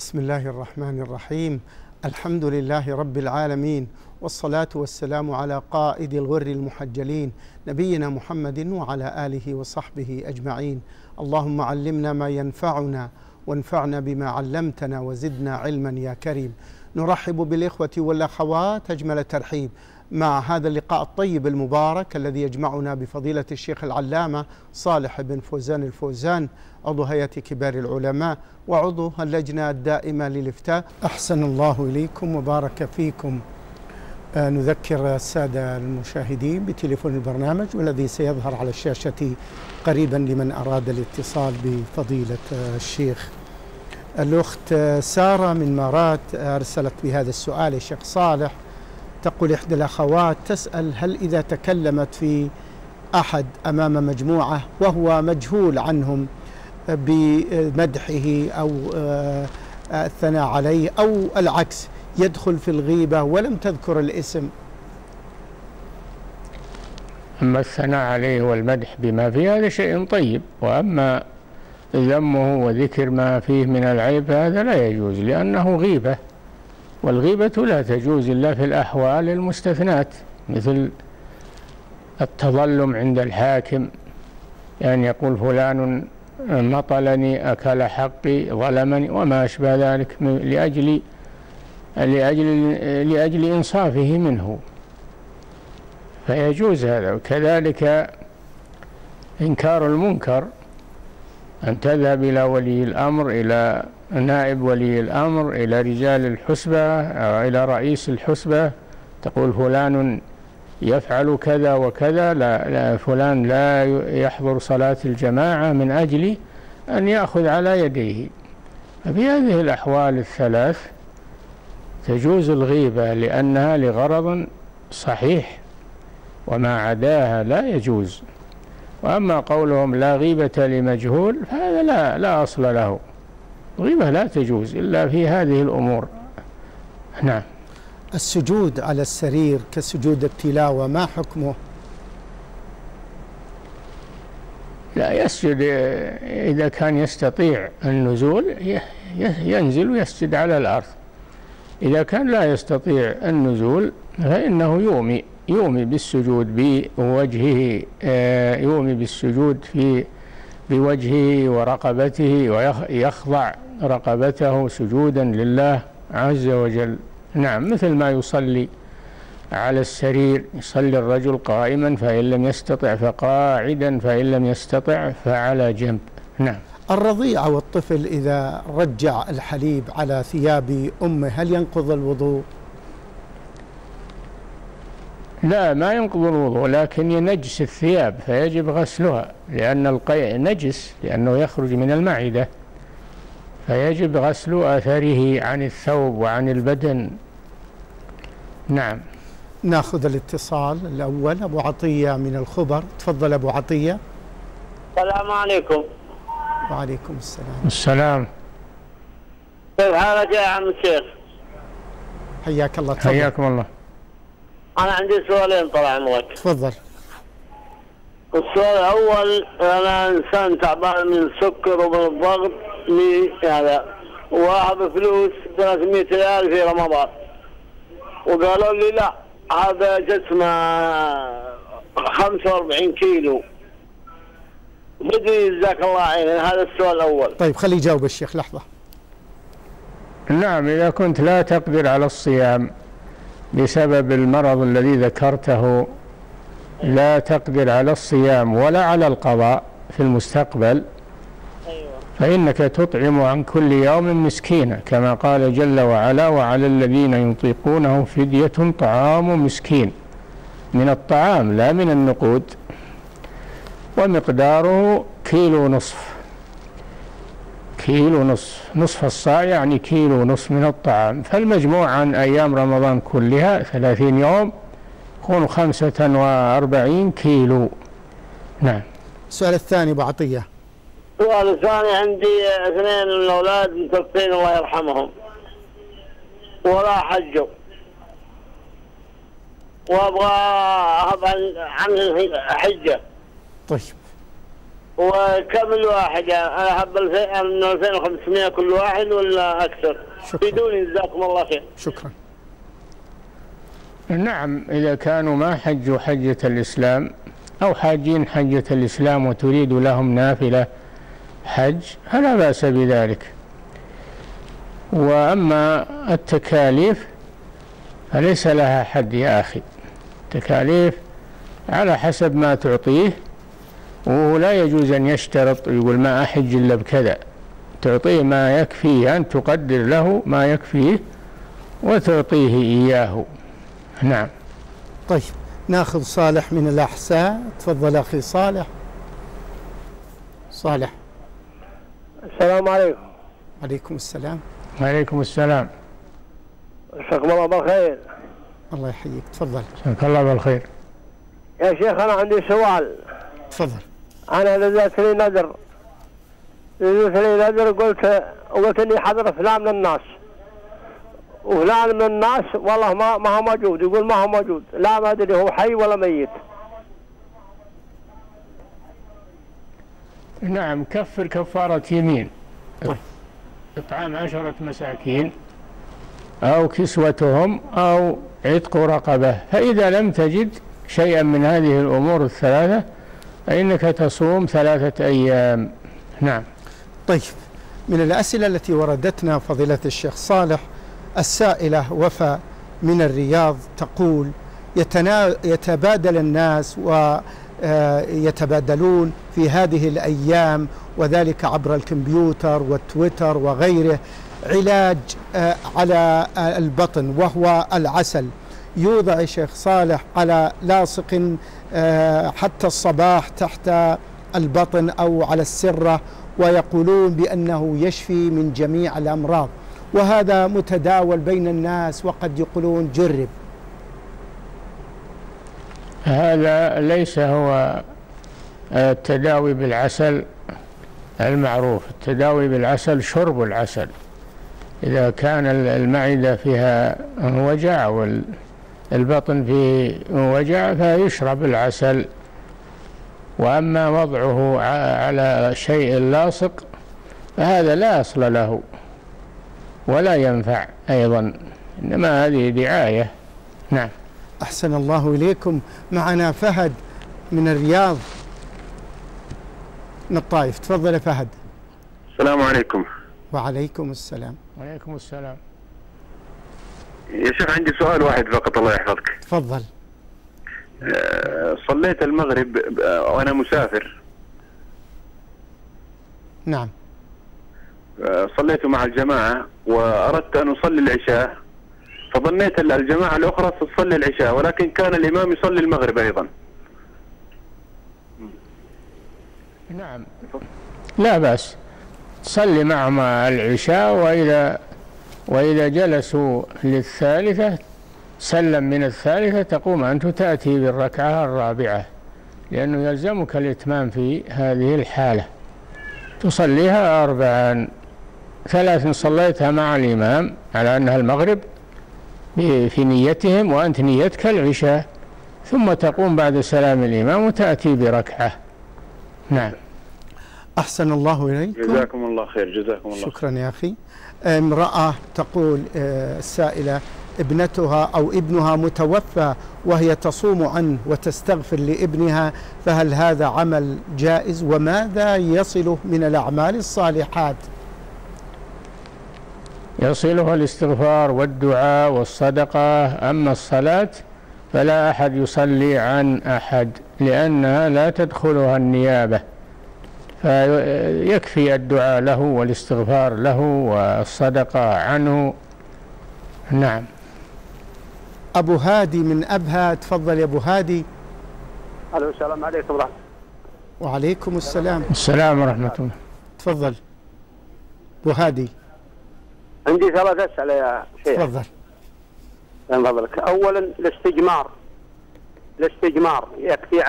بسم الله الرحمن الرحيم. الحمد لله رب العالمين، والصلاة والسلام على قائد الغر المحجلين نبينا محمد وعلى آله وصحبه أجمعين. اللهم علمنا ما ينفعنا وانفعنا بما علمتنا وزدنا علما يا كريم. نرحب بالإخوة والأخوات أجمل ترحيب مع هذا اللقاء الطيب المبارك الذي يجمعنا بفضيلة الشيخ العلامة صالح بن فوزان الفوزان، عضو هيئة كبار العلماء وعضو اللجنة الدائمة للإفتاء. أحسن الله إليكم وبارك فيكم. نذكر السادة المشاهدين بتليفون البرنامج والذي سيظهر على الشاشة قريبا لمن أراد الاتصال بفضيلة الشيخ. الأخت سارة من مارات أرسلت بهذا السؤال يا شيخ صالح. تقول إحدى الأخوات تسأل: هل إذا تكلمت في أحد أمام مجموعة وهو مجهول عنهم بمدحه أو الثناء عليه أو العكس يدخل في الغيبة ولم تذكر الاسم؟ أما الثناء عليه والمدح بما فيه هذا شيء طيب، وأما ذمه وذكر ما فيه من العيب هذا لا يجوز، لأنه غيبة، والغيبة لا تجوز إلا في الأحوال المستثنات، مثل التظلم عند الحاكم، يعني يقول فلان مطلني، أكل حقي، ظلمني، وما أشبه ذلك، لأجل إنصافه منه، فيجوز هذا. وكذلك إنكار المنكر، أن تذهب إلى ولي الأمر، إلى نائب ولي الأمر، إلى رجال الحسبة أو إلى رئيس الحسبة، تقول فلان يفعل كذا وكذا، لا فلان لا يحضر صلاة الجماعة من أجل أن يأخذ على يديه. ففي هذه الأحوال الثلاث تجوز الغيبة لأنها لغرض صحيح، وما عداها لا يجوز. وأما قولهم لا غيبة لمجهول فهذا لا أصل له، الغيبة لا تجوز إلا في هذه الأمور. نعم. السجود على السرير كسجود التلاوة ما حكمه؟ لا يسجد إذا كان يستطيع النزول، ينزل ويسجد على الأرض. إذا كان لا يستطيع النزول فإنه يومي بالسجود بوجهه، يومي بالسجود بوجهه ورقبته، ويخضع رقبته سجودا لله عز وجل. نعم، مثل ما يصلي على السرير، يصلي الرجل قائما، فإن لم يستطع فقاعدا، فإن لم يستطع فعلى جنب. نعم. الرضيع والطفل إذا رجع الحليب على ثياب أمه هل ينقض الوضوء؟ لا، ما ينقض الوضوء، لكن ينجس الثياب فيجب غسلها، لأن القيء نجس، لأنه يخرج من المعدة، فيجب غسل أثره عن الثوب وعن البدن. نعم. ناخذ الاتصال الأول. أبو عطية من الخبر، تفضل أبو عطية. السلام عليكم. وعليكم السلام. السلام. كيف حالك يا عم الشيخ؟ حياك الله. تفضل. حياكم الله. أنا عندي سؤالين طال عمرك. تفضل. السؤال الأول: أنا إنسان تعبان من السكر ومن الضغط هذا، وأخذ فلوس 300 ريال في رمضان، وقالوا لي لا هذا جسمه 45 كيلو، بدي جزاك الله عيني. هذا السؤال الأول. طيب خلي يجاوب الشيخ لحظة. نعم، إذا كنت لا تقدر على الصيام بسبب المرض الذي ذكرته، لا تقدر على الصيام ولا على القضاء في المستقبل، فإنك تطعم عن كل يوم مسكينا، كما قال جل وعلا: وعلى الذين يطيقونه فدية طعام مسكين، من الطعام لا من النقود، ومقداره كيلو نصف، نصف الصاع يعني كيلو نصف من الطعام، فالمجموع عن أيام رمضان كلها 30 يوم يكون 45 كيلو. نعم. السؤال الثاني أبو عطية. السؤال الثاني: عندي 2 من الأولاد متوفين الله يرحمهم ولا حجوا، وأبغى أخذ عن الحجة. طيب وكم الواحد يعني؟ أنا أحب من 2500 كل واحد ولا أكثر؟ شكرا. بدوني، جزاكم الله خير. شكرا. نعم، إذا كانوا ما حجوا حجة الإسلام أو حاجين حجة الإسلام وتريد لهم نافلة حج فلا بأس بذلك. وأما التكاليف فليس لها حد يا أخي، التكاليف على حسب ما تعطيه، ولا يجوز أن يشترط يقول ما أحج إلا بكذا، تعطيه ما يكفيه، أن تقدر له ما يكفيه وتعطيه إياه. نعم. طيب ناخذ صالح من الأحساء. تفضل أخي صالح. صالح. السلام عليكم. عليكم السلام. وعليكم السلام. مساكم الله بالخير. الله يحييك. تفضل. جزاك الله بالخير. يا شيخ أنا عندي سؤال. تفضل. أنا نزلت لي نذر قلت إني حضر فلان من الناس، وفلان من الناس والله ما هو موجود، يقول ما هو موجود، لا ما أدري هو حي ولا ميت. نعم، كفر كفارة يمين، إطعام 10 مساكين أو كسوتهم أو عتق رقبة. فإذا لم تجد شيئا من هذه الأمور الثلاثة فإنك تصوم 3 أيام. نعم. طيب، من الأسئلة التي وردتنا فضيلة الشيخ صالح، السائلة وفاء من الرياض تقول يتبادل الناس ويتبادلون في هذه الأيام، وذلك عبر الكمبيوتر والتويتر وغيره، علاج على البطن وهو العسل، يوضع يا شيخ صالح على لاصق حتى الصباح تحت البطن أو على السرة، ويقولون بأنه يشفي من جميع الأمراض، وهذا متداول بين الناس، وقد يقولون جرب. هذا ليس هو التداوي بالعسل المعروف. التداوي بالعسل شرب العسل، إذا كان المعدة فيها وجع والبطن فيه وجع فيشرب العسل. وأما وضعه على شيء لاصق فهذا لا أصل له ولا ينفع أيضا، إنما هذه دعاية. نعم. أحسن الله إليكم. معنا فهد من الرياض من الطائف. تفضل فهد. السلام عليكم. وعليكم السلام. وعليكم السلام. يا شيخ عندي سؤال واحد فقط الله يحفظك. تفضل. صليت المغرب وأنا مسافر. نعم. صليت مع الجماعة وأردت أن أصلي العشاء، فظنيت أن الجماعة الأخرى تصلي العشاء، ولكن كان الإمام يصلي المغرب أيضا. نعم، لا بأس، تصلي معهم العشاء، وإذا جلسوا للثالثة سلم من الثالثة تقوم أنت تأتي بالركعة الرابعة، لأنه يلزمك الإتمام في هذه الحالة، تصليها 4، 3 صليتها مع الإمام على أنها المغرب في نيتهم وأنت نيتك العشاء، ثم تقوم بعد سلام الإمام وتأتي بركعة. نعم. أحسن الله إليكم. جزاكم الله خير. جزاكم الله. شكرا يا أخي. امرأة تقول السائلة ابنتها أو ابنها متوفى وهي تصوم عنه وتستغفر لابنها، فهل هذا عمل جائز؟ وماذا يصله من الأعمال الصالحات؟ يصلها الاستغفار والدعاء والصدقة. أما الصلاة فلا أحد يصلي عن أحد، لأنها لا تدخلها النيابة، فيكفي الدعاء له والاستغفار له والصدقة عنه. نعم. أبو هادي من أبها. تفضل يا أبو هادي. ألو، السلام عليكم ورحمة الله. وعليكم السلام. السلام ورحمة الله. تفضل أبو هادي. عندي 3 أسئلة يا شيخ. تفضل. من فضلك. أولا الاستجمار يكفي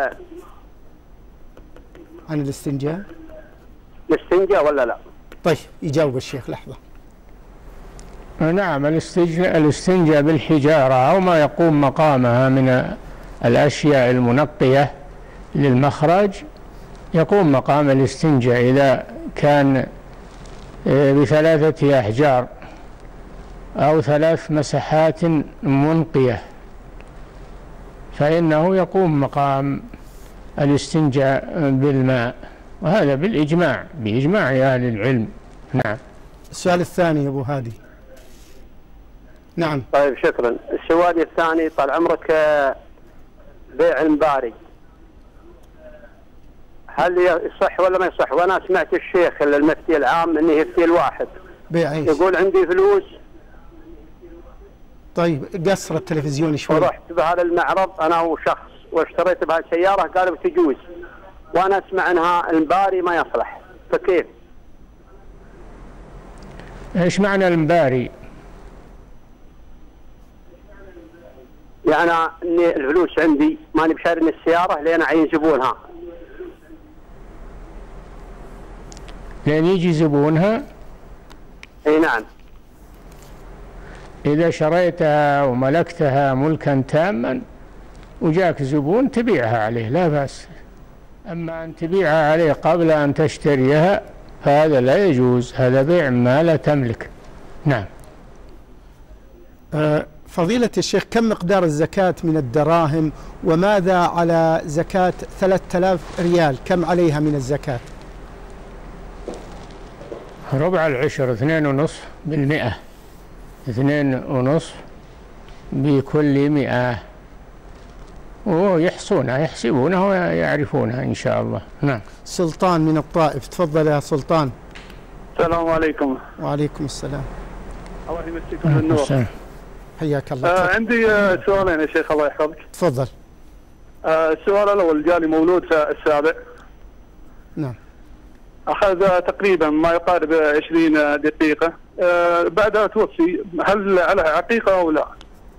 عن الاستنجاء ولا لا؟ طيب يجاوب الشيخ لحظة. نعم، الاستنجاء بالحجارة أو ما يقوم مقامها من الأشياء المنقية للمخرج يقوم مقام الاستنجاء إذا كان ب3 أحجار أو 3 مسحات منقية، فإنه يقوم مقام الاستنجاء بالماء، وهذا بإجماع أهل العلم. نعم. السؤال الثاني يا أبو هادي. نعم. طيب شكرا. السؤال الثاني طال عمرك، بيع المباري هل يصح ولا ما يصح؟ وانا سمعت الشيخ المفتي العام انه يفتي الواحد بيع ايش؟ يقول عندي فلوس. طيب قصر التلفزيون شوي. ورحت بهذا المعرض انا وشخص واشتريت بهالسياره، قالوا تجوز، وانا اسمع انها المباري ما يصلح، فكيف؟ ايش معنى المباري؟ يعني اني الفلوس عندي ماني بشاري السياره لين اعين زبونها. لين يجي زبونها؟ اي نعم. إذا شريتها وملكتها ملكا تاما وجاك زبون تبيعها عليه لا بأس، أما أن تبيعها عليه قبل أن تشتريها فهذا لا يجوز، هذا بيع ما لا تملك. نعم. فضيلة الشيخ، كم مقدار الزكاة من الدراهم، وماذا على زكاة 3000 ريال؟ كم عليها من الزكاة؟ ربع العشر 2.5%، 2.5 بكل 100، ويحصونها يحسبونها ويعرفونها إن شاء الله. نعم. سلطان من الطائف، تفضل يا سلطان. السلام عليكم. وعليكم السلام. الله يمسيكم بالنور. حياك الله. عندي سؤالين يا شيخ الله يحفظك. تفضل. السؤال الأول، جالي مولود في السابع. نعم. أخذ تقريبا ما يقارب 20 دقيقة، بعدها توفي، هل عليها عقيقة أو لا؟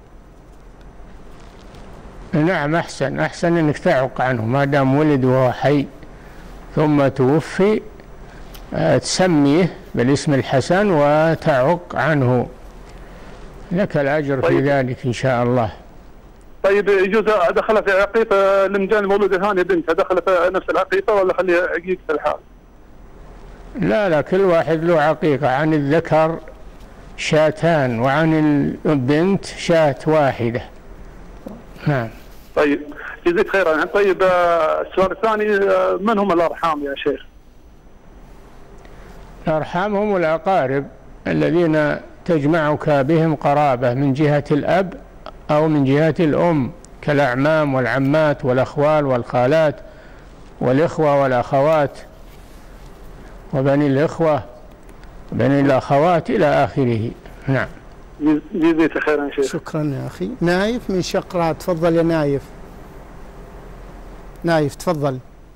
نعم، أحسن أنك تعق عنه ما دام ولد وهو حي ثم توفي، تسميه بالاسم الحسن وتعق عنه، لك الأجر في ذلك إن شاء الله. طيب يجوز أدخل في عقيقة لمجان المولود الثاني بنت، أدخل في نفس العقيقة ولا خليها عقيقة الحال؟ لا، كل واحد له عقيقة، عن الذكر شاتان وعن البنت شاة واحدة. نعم. طيب جزيك خيرا. طيب السؤال الثاني، من هم الأرحام يا شيخ؟ الأرحام هم الأقارب الذين تجمعك بهم قرابة من جهة الأب أو من جهة الأم، كالأعمام والعمات والأخوال والخالات والإخوة والأخوات وبني الإخوة وبني الأخوات إلى آخره. نعم. جزيك خيرا يا شيخ. شكرا يا أخي. نايف من شقرة، تفضل يا نايف. نايف تفضل.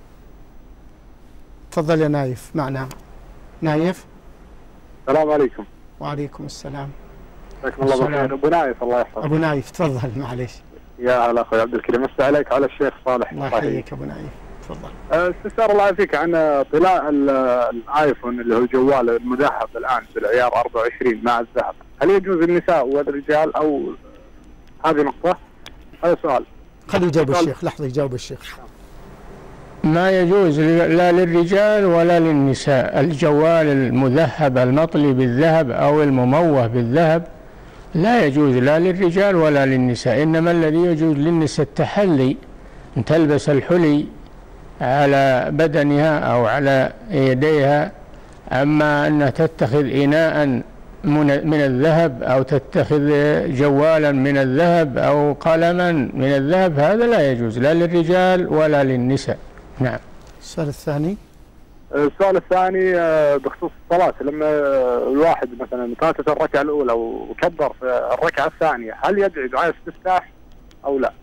تفضل يا نايف معنا. نايف. السلام عليكم. وعليكم السلام. حياكم الله بالخير. ابو نايف الله يحفظك. ابو نايف تفضل. معليش. يا هلا اخوي عبد الكريم، مسي عليك على الشيخ صالح. الله يحييك ابو نايف. تفضل. استفسار الله يعافيك عن طلاء الايفون اللي هو الجوال المذهب الان بالعيار 24 مع الذهب، هل يجوز النساء والرجال او هذه نقطة؟ هذا سؤال. خليه يجاوب الشيخ. لحظة يجاوب الشيخ. ما يجوز لا للرجال ولا للنساء. الجوال المذهب المطلي بالذهب أو المموه بالذهب لا يجوز لا للرجال ولا للنساء، إنما الذي يجوز للنساء التحلي، أن تلبس الحلي على بدنها أو على يديها، أما أن تتخذ إناء من الذهب أو تتخذ جوالا من الذهب أو قلما من الذهب هذا لا يجوز لا للرجال ولا للنساء. نعم. السؤال الثاني. السؤال الثاني بخصوص الصلاة، لما الواحد مثلا فاتت الركعة الأولى وكبر في الركعة الثانية، هل يدعي دعاء استفتاح أو لا؟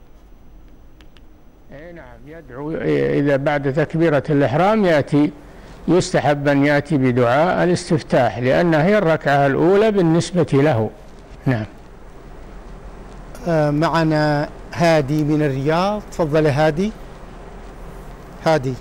نعم يدعو، إذا بعد تكبيرة الإحرام يستحب أن يأتي بدعاء الاستفتاح، لأنها هي الركعة الأولى بالنسبة له. نعم. معنا هادي من الرياض، تفضل هادي. هادي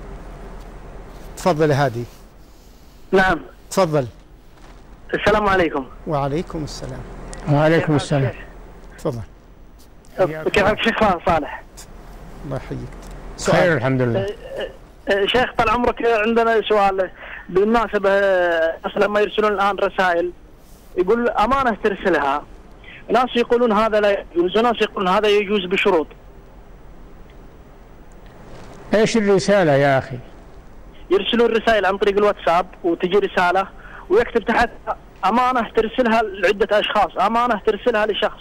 تفضل هادي. نعم تفضل. السلام عليكم. وعليكم السلام. وعليكم السلام. تفضل. كيفك شيخ صالح؟ الله يحييك. خير الحمد لله. شيخ طال عمرك، عندنا سؤال بالمناسبة. لما يرسلون الآن رسائل يقول أمانة ترسلها، ناس يقولون هذا لا يجوز وناس يقولون هذا يجوز بشروط. ايش الرسالة يا أخي؟ يرسلون رسائل عن طريق الواتساب وتجي رسالة ويكتب تحت أمانة ترسلها لعدة أشخاص، أمانة ترسلها لشخص.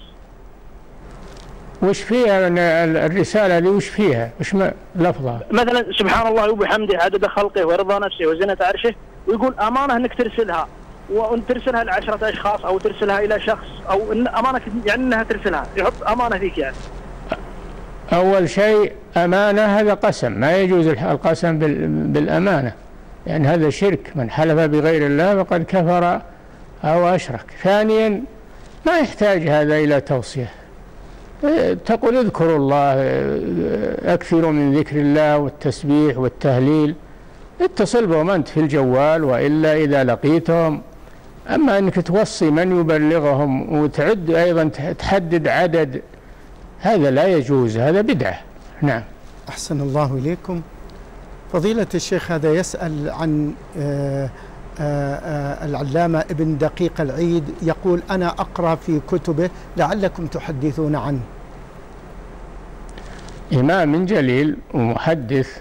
وش فيها الرسالة دي؟ وش فيها؟ وش لفظها؟ مثلا سبحان الله وبحمده عدد خلقه ورضا نفسه وزنة عرشه، ويقول أمانة أنك ترسلها، وأن ترسلها ل10 أشخاص أو ترسلها إلى شخص، أو إن أمانة يعني أنها ترسلها، يحط أمانة فيك يعني. أول شيء أمانة هذا قسم، ما يجوز القسم بالأمانة، يعني هذا شرك، من حلف بغير الله فقد كفر أو أشرك. ثانيا ما يحتاج هذا إلى توصية، تقول اذكروا الله، أكثروا من ذكر الله والتسبيح والتهليل، اتصل بهم أنت في الجوال، وإلا إذا لقيتهم. أما أنك توصي من يبلغهم وتعد أيضا تحدد عدد، هذا لا يجوز، هذا بدعة. نعم. أحسن الله إليكم. فضيلة الشيخ هذا يسأل عن العلامة ابن دقيق العيد، يقول أنا أقرأ في كتبه لعلكم تحدثون عنه. إمام جليل ومحدث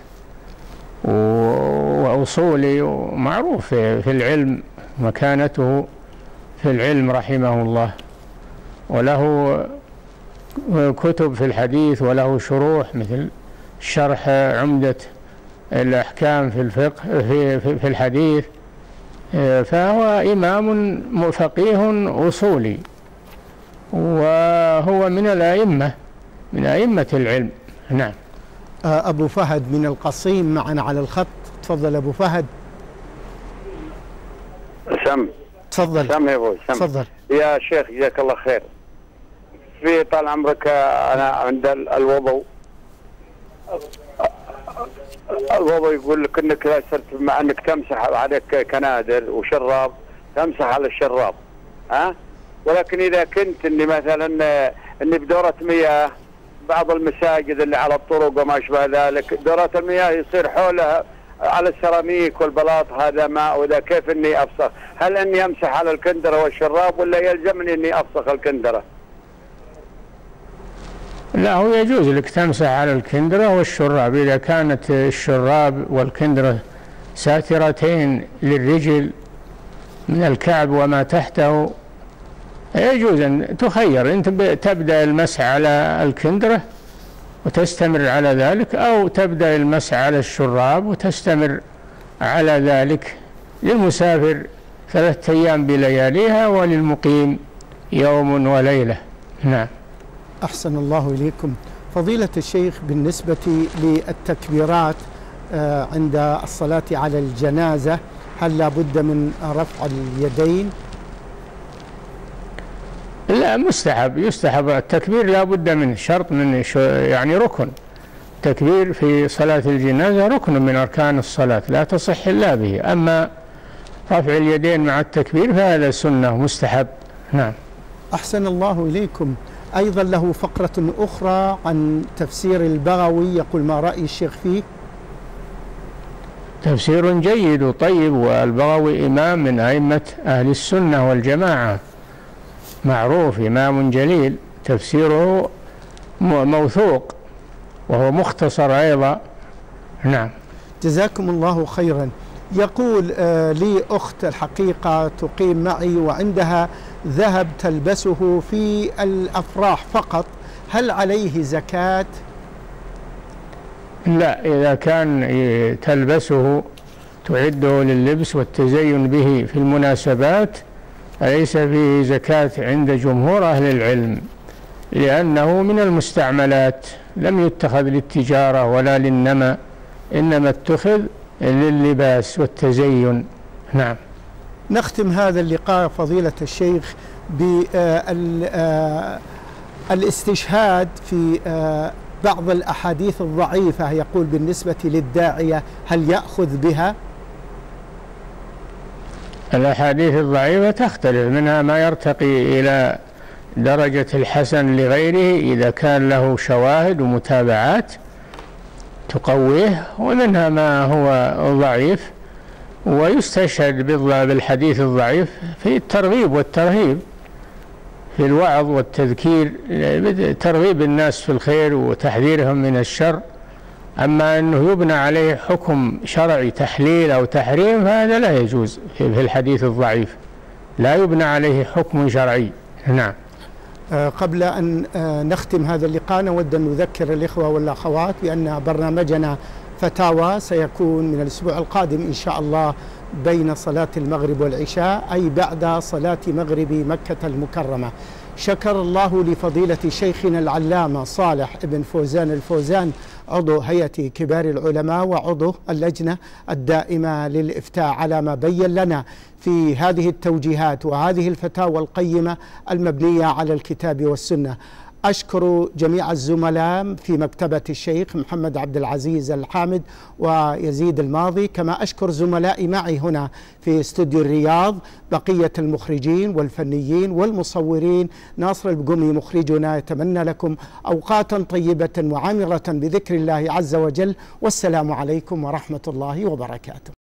وأصولي ومعروف في العلم، مكانته في العلم رحمه الله، وله كتب في الحديث وله شروح مثل شرح عمدة الأحكام في الفقه في الحديث، فهو إمام فقيه أصولي، وهو من الأئمة، من أئمة العلم. نعم. أبو فهد من القصيم معنا على الخط، تفضل أبو فهد. تفضل. سم يا أبوي، تفضل يا شيخ، جزاك الله خير. في طال عمرك أنا عند الوضوء يقول لك انك لا صرت مع انك تمسح عليك كنادر وشراب، تمسح على الشراب، ولكن اذا كنت اني مثلا اني بدورة مياه، بعض المساجد اللي على الطرق وما اشبه ذلك دورات المياه يصير حولها على السيراميك والبلاط هذا ماء، واذا كيف اني افسخ؟ هل اني امسح على الكندرة والشراب ولا يلزمني اني افسخ الكندرة؟ لا، هو يجوز لك تمسح على الكندرة والشراب إذا كانت الشراب والكندرة ساترتين للرجل من الكعب وما تحته، يجوز أن تخير، أنت تبدأ المسح على الكندرة وتستمر على ذلك، أو تبدأ المسح على الشراب وتستمر على ذلك. للمسافر 3 أيام بلياليها، وللمقيم يوم وليلة. نعم. أحسن الله إليكم. فضيلة الشيخ، بالنسبة للتكبيرات عند الصلاة على الجنازة، هل لا بد من رفع اليدين؟ لا، يستحب التكبير، لا بد منه، شرط من يعني ركن. التكبير في صلاة الجنازة ركن من أركان الصلاة، لا تصح إلا به. أما رفع اليدين مع التكبير فهذا سنة مستحب. نعم. أحسن الله إليكم. أيضا له فقرة أخرى عن تفسير البغوي، يقول ما رأي الشيخ فيه؟ تفسير جيد وطيب، والبغوي إمام من أئمة أهل السنة والجماعة، معروف، إمام جليل، تفسيره موثوق وهو مختصر أيضا. نعم. جزاكم الله خيرا. يقول لي أخت الحقيقة تقيم معي وعندها ذهب تلبسه في الأفراح فقط، هل عليه زكاة؟ لا، إذا كان تلبسه تعده لللبس والتزين به في المناسبات ليس فيه زكاة عند جمهور أهل العلم، لأنه من المستعملات، لم يتخذ للتجارة ولا للنمى، إنما اتخذ لللباس والتزين. نعم. نختم هذا اللقاء فضيلة الشيخ بالاستشهاد في بعض الأحاديث الضعيفة، يقول بالنسبة للداعية هل يأخذ بها؟ الأحاديث الضعيفة تختلف، منها ما يرتقي إلى درجة الحسن لغيره إذا كان له شواهد ومتابعات تقويه ومنها ما هو ضعيف، ويستشهد بالحديث الضعيف في الترغيب والترهيب، في الوعظ والتذكير، ترغيب الناس في الخير وتحذيرهم من الشر. أما أنه يبنى عليه حكم شرعي تحليل أو تحريم فهذا لا يجوز في الحديث الضعيف، لا يبنى عليه حكم شرعي. نعم. قبل أن نختم هذا اللقاء نود أن نذكر الإخوة والأخوات بأن برنامجنا فتاوى سيكون من الأسبوع القادم إن شاء الله بين صلاة المغرب والعشاء، أي بعد صلاة مغرب مكة المكرمة. شكر الله لفضيلة شيخنا العلامة صالح بن فوزان الفوزان عضو هيئة كبار العلماء وعضو اللجنة الدائمة للإفتاء على ما بين لنا في هذه التوجيهات وهذه الفتاوى القيمة المبنية على الكتاب والسنة. أشكر جميع الزملاء في مكتبة الشيخ محمد عبد العزيز الحامد ويزيد الماضي، كما أشكر زملائي معي هنا في استوديو الرياض بقية المخرجين والفنيين والمصورين. ناصر البقومي مخرجنا يتمنى لكم أوقاتا طيبة وعامرة بذكر الله عز وجل، والسلام عليكم ورحمة الله وبركاته.